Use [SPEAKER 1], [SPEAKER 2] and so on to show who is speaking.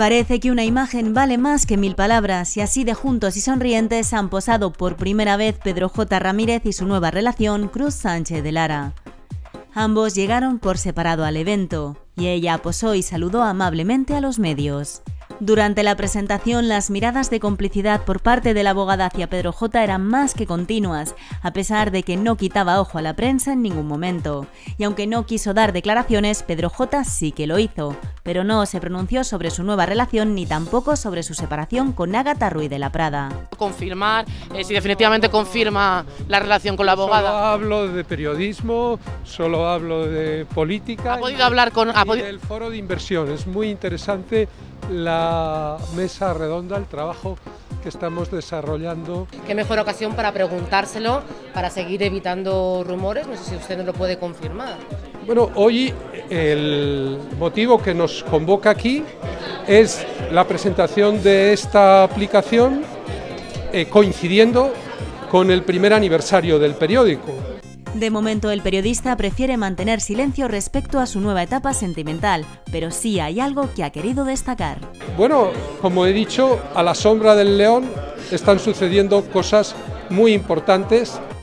[SPEAKER 1] Parece que una imagen vale más que 1000 palabras y así de juntos y sonrientes han posado por primera vez Pedro J. Ramírez y su nueva relación Cruz Sánchez de Lara. Ambos llegaron por separado al evento y ella posó y saludó amablemente a los medios. Durante la presentación, las miradas de complicidad por parte de la abogada hacia Pedro J. eran más que continuas, a pesar de que no quitaba ojo a la prensa en ningún momento. Y aunque no quiso dar declaraciones, Pedro J. sí que lo hizo, pero no se pronunció sobre su nueva relación ni tampoco sobre su separación con Ágata Ruiz de la Prada.
[SPEAKER 2] Confirmar si definitivamente confirma la relación con la abogada.
[SPEAKER 3] Solo hablo de periodismo, solo hablo de política.
[SPEAKER 2] ¿Ha podido hablar con
[SPEAKER 3] el foro de inversión? Es muy interesante la mesa redonda, el trabajo que estamos desarrollando.
[SPEAKER 4] Qué mejor ocasión para preguntárselo, para seguir evitando rumores. No sé si usted nos lo puede confirmar.
[SPEAKER 3] Bueno, hoy el motivo que nos convoca aquí es la presentación de esta aplicación coincidiendo con el primer aniversario del periódico.
[SPEAKER 1] De momento, el periodista prefiere mantener silencio respecto a su nueva etapa sentimental, pero sí hay algo que ha querido destacar.
[SPEAKER 3] Bueno, como he dicho, a la sombra del león están sucediendo cosas muy importantes